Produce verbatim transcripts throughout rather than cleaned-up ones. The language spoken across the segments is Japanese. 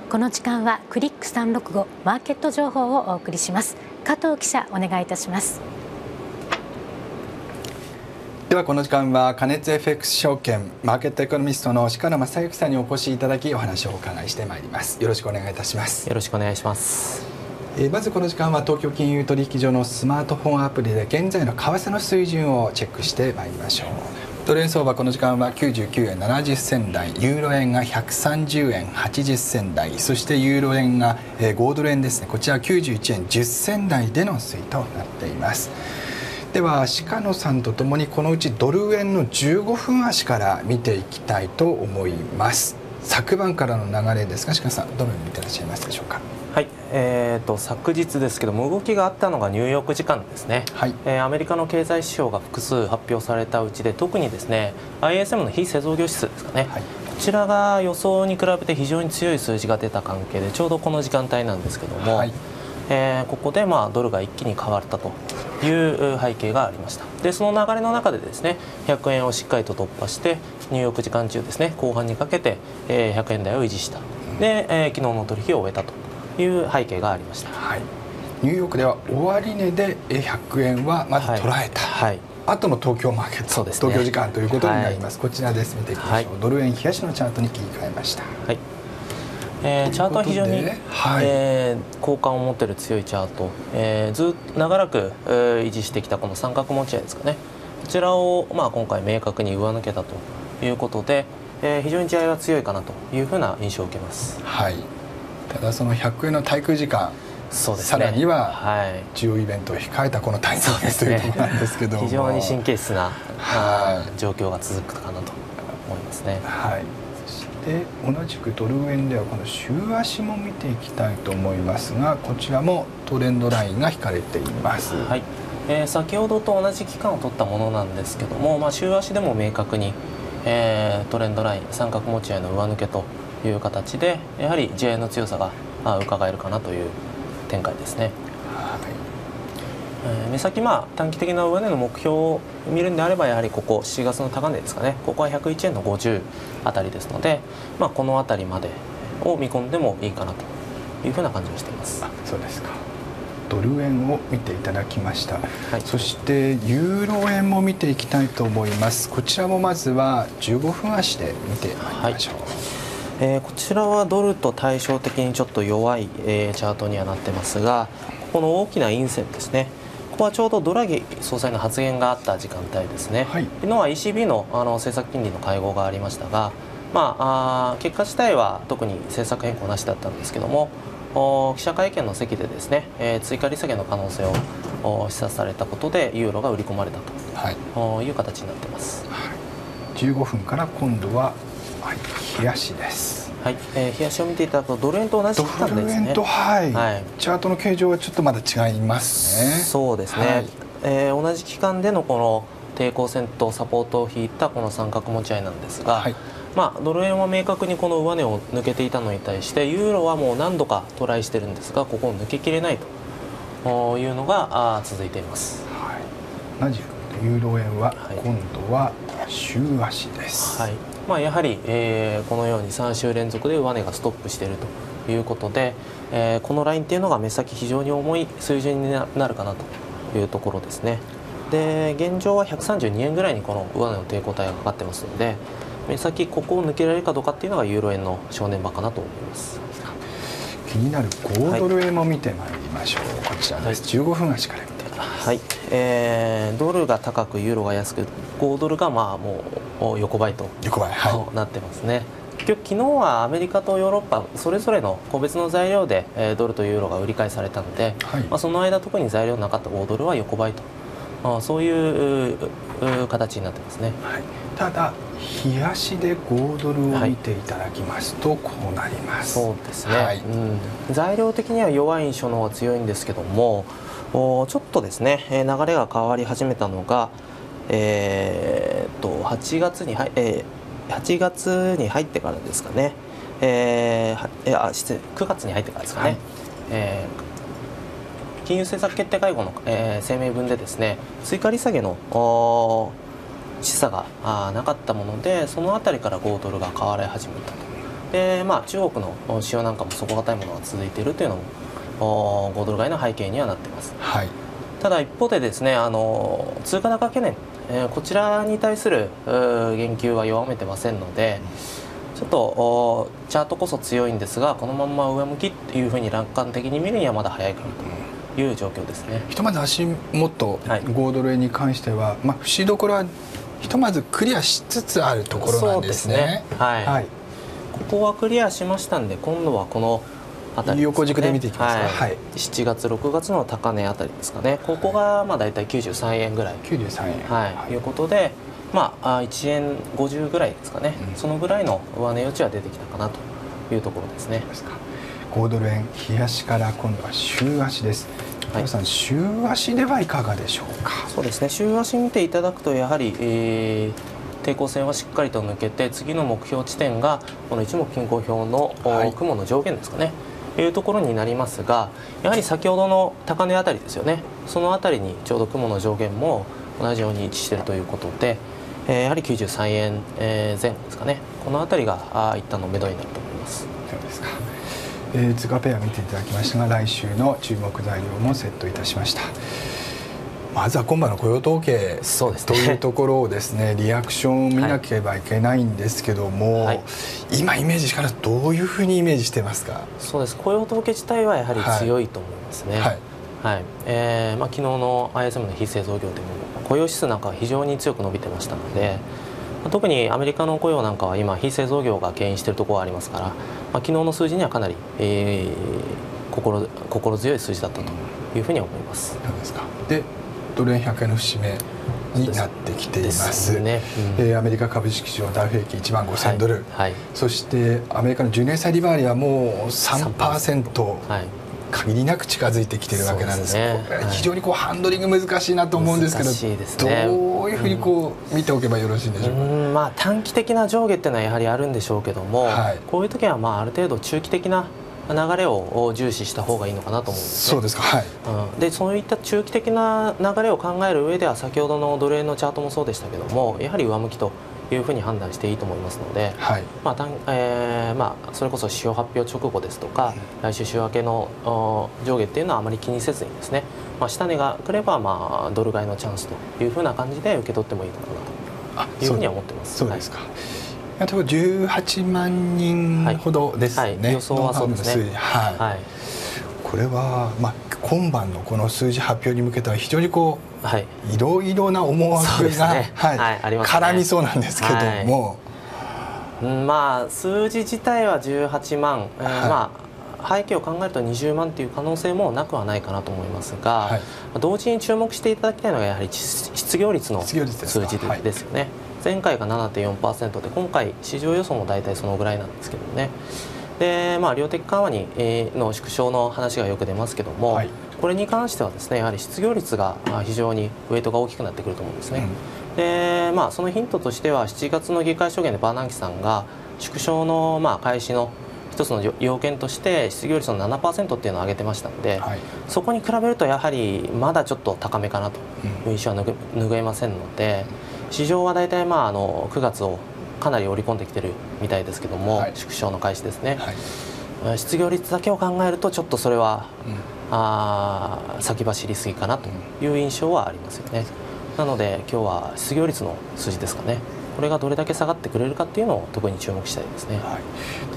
この時間はクリックさんろくごマーケット情報をお送りします。加藤記者、お願いいたします。 ではこの時間は加熱 エフエックス 証券マーケットエコノミストの鹿野正幸さんにお越しいただき、お話をお伺いしてまいります。よろしくお願いいたします。 よろしくお願いします。 えー、まずこの時間は東京金融取引所のスマートフォンアプリで現在の為替の水準をチェックしてまいりましょう。ドル円相場この時間はきゅうじゅうきゅうえんななじゅっせん台、ユーロ円がひゃくさんじゅうえんはちじゅっせん台、そしてユーロ円が、えー、ごドル円ですね、こちらきゅうじゅういちえんじゅっせん台での推移となっています。では鹿野さんとともにこのうちドル円のじゅうごふん足から見ていきたいと思います。昨晩からの流れですが、鹿野さんどのように見ていらっしゃいますでしょうか。 はい、えー、と昨日ですけども動きがあったのがニューヨーク時間ですね、はい、えー、アメリカの経済指標が複数発表されたうちで特にですね アイエスエム の非製造業指数ですかね、はい、こちらが予想に比べて非常に強い数字が出た関係でちょうどこの時間帯なんですけども、はい、えー、ここでまあドルが一気に変わったという背景がありました。でその流れの中でですねひゃくえんをしっかりと突破してニューヨーク時間中ですね後半にかけてひゃくえん台を維持したで、えー、昨日の取引を終えたという背景がありました。はい、 ニューヨークでは終値でひゃくえんはまず捉えた、はいはい、あとの東京マーケット、ね、東京時間ということになります。はい、こちらです。見ていきましょう。はい、ドル円冷やしのチャートに切り替えました。はい、 えー、チャートは非常に、はい、えー、好感を持っている強いチャート、えー、ずっと長らく、えー、維持してきたこの三角持ち合いですかね、こちらを、まあ、今回明確に上抜けたということで、えー、非常に地合いは強いかなというふうな印象を受けます。 はい、ただそのひゃくえんの対空時間、そうですね、さらには重要イベントを控えたこのタイミング、ね、というところなんですけども、 非常に神経質な、はい、状況が続くかなと思いますね。 はい、そして同じくドル円ではこの週足も見ていきたいと思いますが、こちらもトレンドラインが引かれています。 はい、えー、先ほどと同じ期間を取ったものなんですけども、まあ、週足でも明確に、えー、トレンドライン三角持ち合いの上抜けという形でやはり地合いの強さが伺えるかなという展開ですね。はい、えー、目先、まあ、短期的な上値の目標を見るんであればやはりここしちがつの高値ですかね、ここはひゃくいちえんのごじゅうあたりですので、まあ、このあたりまでを見込んでもいいかなというふうな感じをしています。 あ、そうですか。ドル円を見ていただきました。はい、そしてユーロ円も見ていきたいと思います。こちらもまずはじゅうごふん足で見てまいりましょう。はい、 えー、こちらはドルと対照的にちょっと弱い、えー、チャートにはなってますが、ここの大きな陰線ですね、ここはちょうどドラギ総裁の発言があった時間帯ですね。はい、昨日は イーシービー の, あの政策金利の会合がありましたが、まあ、あ結果自体は特に政策変更なしだったんですけども、記者会見の席でですね、えー、追加利下げの可能性を示唆されたことでユーロが売り込まれたという形になっています。はい、 じゅうごふんから今度は、はい、冷やしです。 はい、えー、冷やしを見ていただくとドル円と同じ期間ですね。 ドル円と、はい、はい、チャートの形状はちょっとまだ違いますね。 そうですね。はい、えー、同じ期間でのこの抵抗線とサポートを引いたこの三角持ち合いなんですが、はい、まあ、ドル円は明確にこの上値を抜けていたのに対してユーロはもう何度かトライしてるんですが、ここを抜けきれないというのが続いています。 はい、同じくユーロ円は今度は週足です。 はい、まあ、やはり、えー、このようにさん週連続で上値がストップしているということで、えー、このラインっていうのが目先非常に重い水準になるかなというところですね。で現状はひゃくさんじゅうにえんぐらいにこの上値の抵抗体がかかってますので、目先ここを抜けられるかどうかっていうのがユーロ円の正念場かなと思います。 気になるごドル円も見てまいりましょう。はい、こちらです。はい、じゅうごふん足から見ていきます。 はい、えー、ドルが高くユーロが安く、ごドルがまあもう横ばいと横ばい、はい、 なってますね。今日昨日はアメリカとヨーロッパそれぞれの個別の材料で、えー、ドルとユーロが売り買いされたので、はい、まあ、その間特に材料なかったごドルは横ばいと、あ、そういう形になってますね。 はい、ただ冷やしでごドルを見ていただきますと、はい、こうなります。 そうですね。はい、うん、材料的には弱い印象の方が強いんですけども、おちょっとですね流れが変わり始めたのが、えー、っとはちがつに入、えー、はちがつに入ってからですかね、えー、あ失礼くがつに入ってからですかね、はい、えー、金融政策決定会合の、えー、声明文でですね追加利下げの示唆があなかったもので、そのあたりからごドルが買われ始めたと。 でまあ、中国の市場なんかも底堅いものが続いているというのもごドル買いの背景にはなっています。 はい、 ただ一方でですね、あの通貨高懸念、えー、こちらに対する言及は弱めてませんので、ちょっとチャートこそ強いんですが、このまま上向きっていうふうに楽観的に見るにはまだ早いかなという状況ですね。 ひとまず足元ごドル円に関しては、はい、まあ、節どころはひとまずクリアしつつあるところなんですね。 そうですね、はい、はい、ここはクリアしましたんで、今度はこのあたりですね、 横軸で見ていきますか。 はいはい、しちがつろくがつの高値あたりですかね。ここがまあだいたいきゅうじゅうさんえんぐらい、 きゅうじゅうさんえん、 はいはい、いうことで、まあ、いちえんごじゅうぐらいですかね、うん、そのぐらいの上値余地は出てきたかなというところですね。 そうですか。ごドル円、日足から今度は週足です。はい、さん、週足ではいかがでしょうか。 そうですね、週足見ていただくと、やはり、えー、抵抗線はしっかりと抜けて、次の目標地点がこの一目均衡表の、はい、雲の上限ですかね、いうところになりますが、やはり先ほどの高値あたりですよね、そのあたりにちょうど雲の上限も同じように位置しているということで、えー、やはりきゅうじゅうさんえん前後ですかね、このあたりがあ一旦の目処になると思います。 そうですか。えー、通貨ペア見ていただきましたが、来週の注目材料もセットいたしました。まずは今晩の雇用統計というところをですね、リアクションを見なければいけないんですけども、はい、今イメージからどういうふうにイメージしてますか。 そうです、雇用統計自体はやはり強いと思いますね。はい、はい、えーまあ、昨日の アイエスエム の非製造業でも雇用指数なんかは非常に強く伸びてましたので、特にアメリカの雇用なんかは今非製造業が牽引しているところがありますから、まあ、昨日の数字にはかなり、えー、心, 心強い数字だったというふうに思います。 そうですか。でドル円ひゃくえんの節目になってきています。 ね、 うん、えー、アメリカ株式市場ダウ平均いちまんごせんドル、はいはい、そしてアメリカのじゅうねん債利回りはもう さんパーセント、はい、限りなく近づいてきているわけなんです。ね、非常にこうハンドリング難しいなと思うんですけど、 ですね、 どういうふうにこう見ておけばよろしいんでしょうか。 うん、まあ、短期的な上下っていうのはやはりあるんでしょうけども、はい、こういう時はまあある程度中期的な流れを重視した方がいいのかなと思うんですね。 そうですか、はい、 うん、でそういった中期的な流れを考える上では、先ほどのドル円のチャートもそうでしたけども、やはり上向きというふうに判断していいと思いますので、はい、まあえーまあ、それこそ指標発表直後ですとか、来週週明けの上下っていうのはあまり気にせずにですね、まあ、下値が来ればまあドル買いのチャンスというふうな感じで受け取ってもいいのかなというふうには思ってます。 そうですか。例えばじゅうはちまんにんほどですね、はいはい、 予想はそうですね。 はい、はい、これは、まあ、今晩のこの数字発表に向けては非常にこう、はい、いろいろな思惑が、ね、はいはい、ありますね、絡みそうなんですけども、 はい、まあ、数字自体はじゅうはちまん、えー、はい、まあ背景を考えるとにじゅうまんという可能性もなくはないかなと思いますが、はい、同時に注目していただきたいのがやはり失業率の数字ですよね。はい、前回が ななてんよんパーセント で、今回市場予想も大体そのぐらいなんですけどね。で、まあ、量的緩和に、えー、の縮小の話がよく出ますけども、はい、これに関してはですね、やはり失業率が非常にウエイトが大きくなってくると思うんですね。うん、で、まあ、そのヒントとしてはしちがつの議会証言でバーナンキさんが縮小のまあ開始の一つの要件として失業率の ななパーセント っていうのを挙げてましたので、はい、そこに比べるとやはりまだちょっと高めかなという印象は拭えませんので、市場は大体まああのくがつをかなり織り込んできてるみたいですけども、はい、縮小の開始ですね、はい、失業率だけを考えるとちょっとそれは、うん、あ先走りすぎかなという印象はありますよね。なので今日は失業率の数字ですかね、これがどれだけ下がってくれるかっていうのを特に注目したいですね。はい、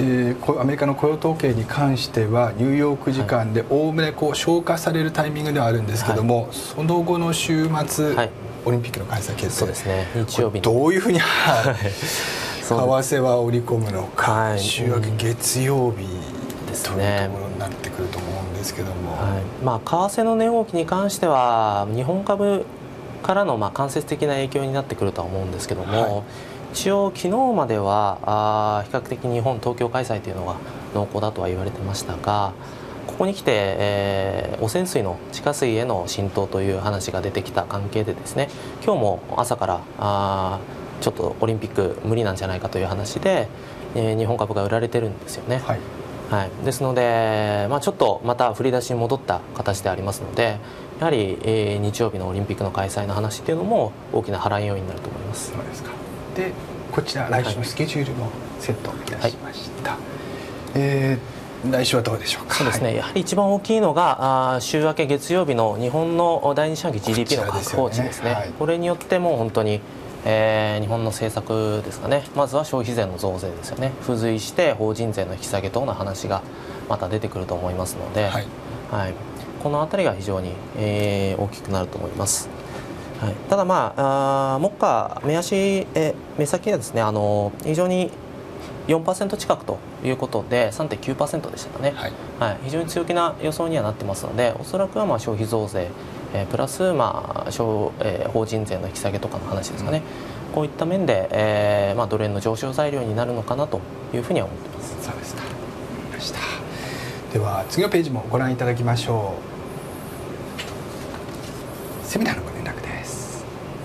でアメリカの雇用統計に関してはニューヨーク時間でおおむねこう消化されるタイミングではあるんですけども、はい、その後の週末、はい、オリンピックの開催決定、 そうですね、日曜日にどういうふうに、はい、為替は織り込むのか、はい、週明け月曜日、うん、ですね、というところになってくると思うんですけども、はい、 まあ、為替の値動きに関しては日本株からのまあ間接的な影響になってくるとは思うんですけども、はい、一応昨日まではあ比較的日本東京開催というのが濃厚だとは言われてましたが、ここに来て、えー、汚染水の地下水への浸透という話が出てきた関係でですね、今日も朝からあちょっとオリンピック無理なんじゃないかという話で、えー、日本株が売られてるんですよね。はい、はい、ですので、まあ、ちょっとまた振り出しに戻った形でありますので、やはり、えー、日曜日のオリンピックの開催の話っていうのも大きな波乱要因になると思います。 そうですか。でこちら来週のスケジュールもセットいたしました、はい、えー、来週はどうでしょうか。 そうですね、やはり一番大きいのがあ週明け月曜日の日本の第二四半期 ジーディーピー の確保値ですね。はい、これによっても本当にえー、日本の政策ですかね、まずは消費税の増税ですよね、付随して法人税の引き下げ等の話がまた出てくると思いますので、はいはい、このあたりが非常に、えー、大きくなると思います。はい、ただ、まあ、あ目下、目足、え目先はですね、あの非常によんパーセント近くということで さんてんきゅうパーセント でしたかね、はいはい、非常に強気な予想にはなってますので、おそらくはまあ消費増税、えー、プラス、まあ小えー、法人税の引き下げとかの話ですかね、うん、こういった面で、えーまあ、ドル円の上昇材料になるのかなというふうには思っています。 そうですか、わかりました。では次のページもご覧いただきましょう。セミナーのご連絡です。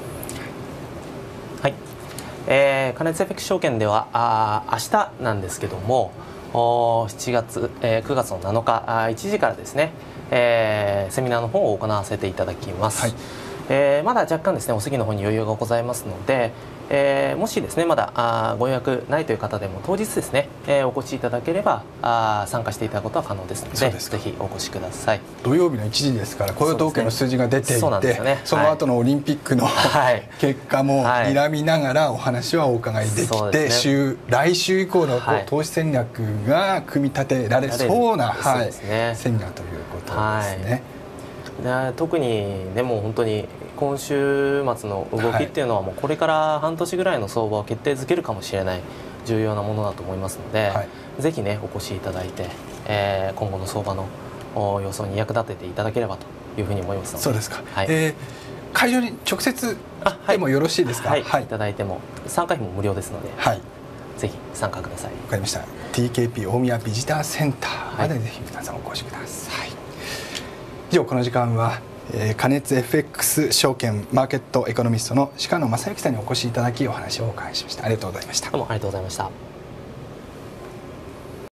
はい、えー、加熱エフェクス証券ではあ明日なんですけども、しちがつ、えー、くがつのなのかあいちじからですね、えー、セミナーの方を行わせていただきます。はい、えー、まだ若干ですねお席の方に余裕がございますので、えー、もしですねまだあご予約ないという方でも当日ですね、えー、お越しいただければあ参加していただくことは可能ですので、ぜひお越しください。 土曜日のいちじですから雇用統計の数字が出ていて、そ、ね、その後のオリンピックの、はい、結果も睨みながらお話はお伺いできて、はいね、週来週以降のこう、はい、投資戦略が組み立てられそうな、はい、戦略ということですね。 はい、特にでも本当に今週末の動きっていうのはもうこれから半年ぐらいの相場を決定づけるかもしれない重要なものだと思いますので、はい、ぜひねお越しいただいて、えー、今後の相場の予想に役立てていただければというふうに思いますので。 そうですか、はい、えー、会場に直接でもよろしいですか。 はい、はいはい、いただいても参加費も無料ですので、はい、ぜひ参加ください。わかりました。 ティーケーピー 大宮ビジターセンターまでぜひ皆さんお越しください。以上この時間は加熱 エフエックス 証券マーケットエコノミストの鹿野正幸さんにお越しいただきお話をお伺いしました。ありがとうございました。 どうもありがとうございました。